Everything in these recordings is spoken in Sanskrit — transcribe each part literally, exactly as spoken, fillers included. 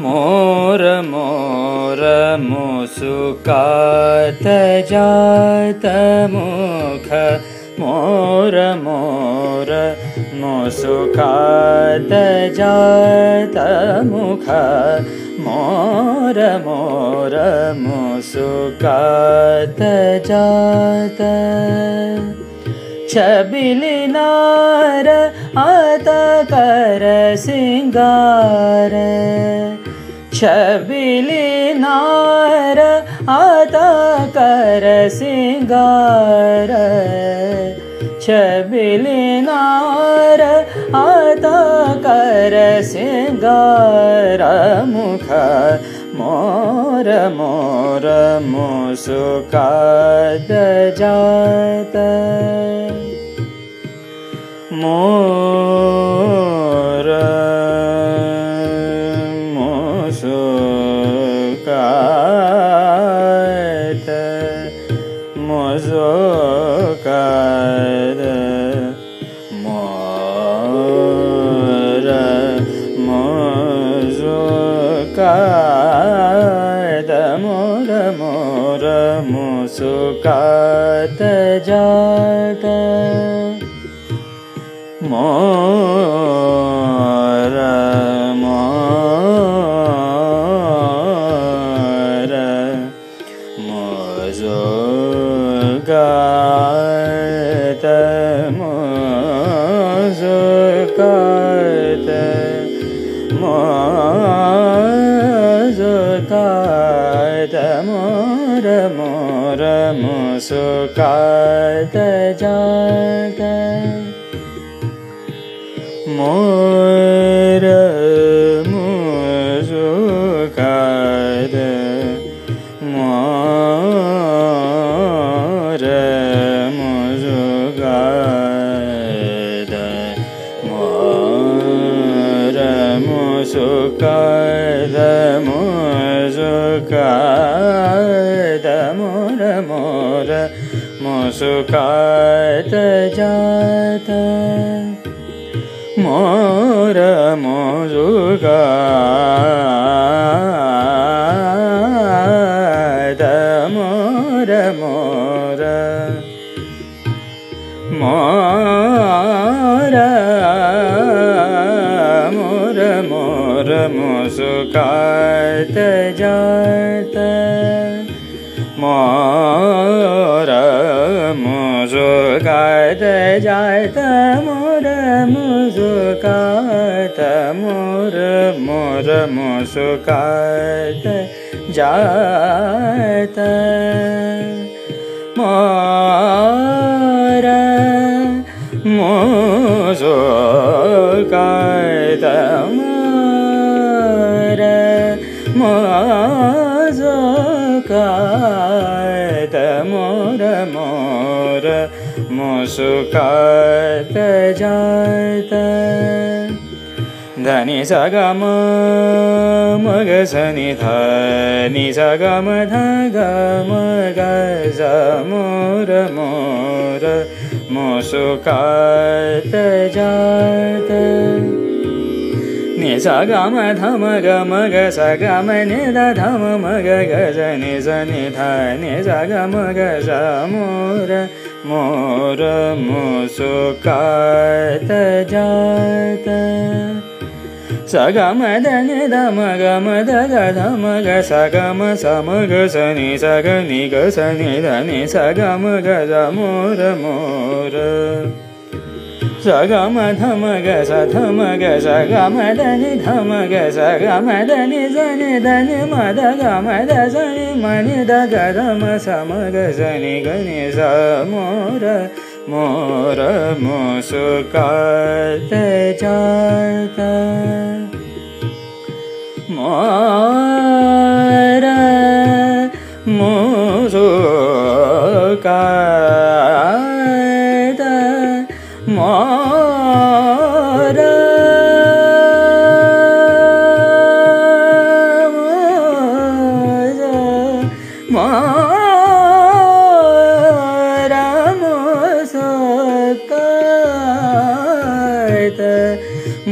मोर मोर मुसुकात जात मुख मोर मोर मुसुकात जात मुख मोर मोर मुसुकात जात छबिली नार आत कर सिंगार छबिली नार आत कर सिंगार छबिली नार आत कर सिंगार मुख मोर मोर मुसुकात जात मोर मुसुकात मुसुकात मोर मुसुकात मोर मोर मुसुकात जात मोर मोर मुसुकात मुसुकात मुसुकात मोर मोर मुसुकात जात मोर मुसुकात मोर मुसुकात मोर मुसुकात मुसुकात मोर मोर मुसुकात जात मोर मुसुकात मोर मोर मोर मोर मोर मुसुकात जात मोर मुसुकात जात मोर मुसुकात मोर मोर मुसुकात जात मोर मुसुकात मोर मुसुकात मोर मोर मुसुकात जात धनि स ग म म ग स नि ध नि स ग म ध ग म ग स मोर मोर मुसुकात जात नि स ग म ध म ग म ग स ग म नि ध ध म म ग ग स नि स नि ध नि स ग म ग स मोर मोर मुसुकात जात स ग म ध नि ध म ग म ध ग ध म ग स ग म स म ग स नि स ग नि ग स नि ध नि स ग म ग स मोर मोर स ग म ध म ग स ध म ग स ग म ध नि ध म ग स ग म ध नि स नि ध नि म ध ग म ध स नि म नि ध ग ध म स म ग स नि ग नि स मोर मोर मुसुकात जात मोर मुसुकात मोर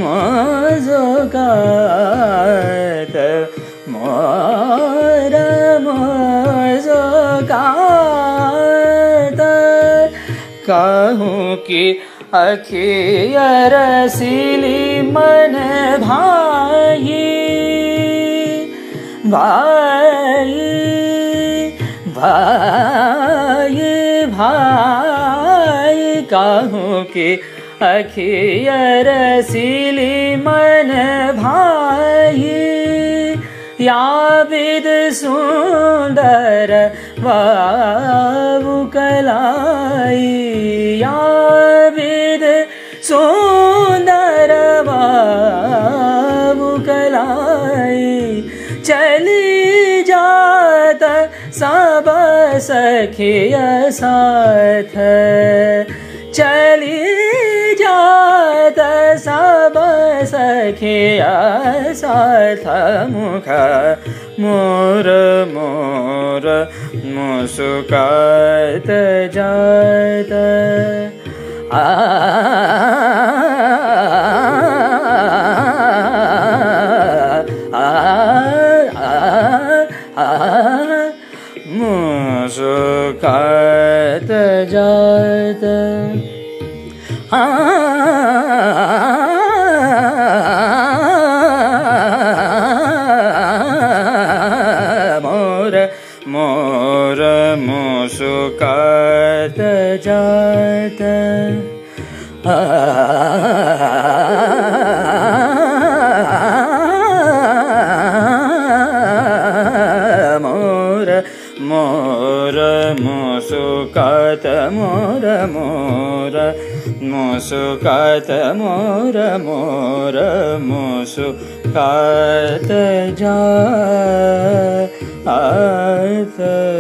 मुस्कात मोर मुस्कात कहूँ कि अखिया रसीली मन भाई भाई भाई भाई कहूँ कि अखिया रसीली मन भाई या विद सुंदर बाबू कलाई या विद सुंदर बाबू कलाई चली जात सब सखिया साथ चली जात सब सखिया साथ मुख मोर मोर मुस्कात जात आ मुस्कात जात मोर मोर मुस्कात जात मोर मोर मुस्कात मोर मोर मुस्कात मोर मोर मुस्कात जात